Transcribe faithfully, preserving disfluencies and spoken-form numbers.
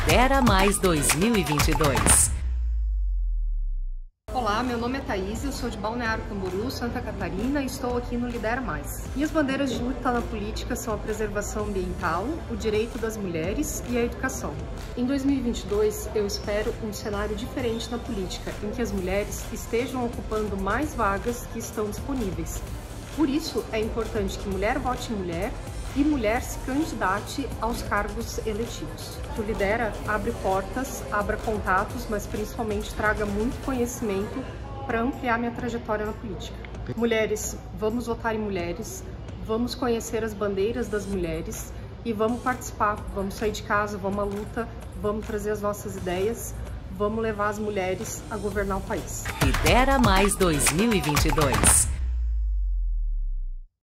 Lidera Mais dois mil e vinte e dois. Olá, meu nome é Thaís, eu sou de Balneário Camboriú, Santa Catarina e estou aqui no Lidera Mais. Minhas bandeiras de luta na política são a preservação ambiental, o direito das mulheres e a educação. Em dois mil e vinte e dois, eu espero um cenário diferente na política, em que as mulheres estejam ocupando mais vagas que estão disponíveis. Por isso, é importante que mulher vote em mulher e mulher se candidate aos cargos eletivos. O Lidera abre portas, abra contatos, mas principalmente traga muito conhecimento para ampliar minha trajetória na política. Mulheres, vamos votar em mulheres, vamos conhecer as bandeiras das mulheres e vamos participar, vamos sair de casa, vamos à luta, vamos trazer as nossas ideias, vamos levar as mulheres a governar o país. Lidera Mais dois mil e vinte e dois.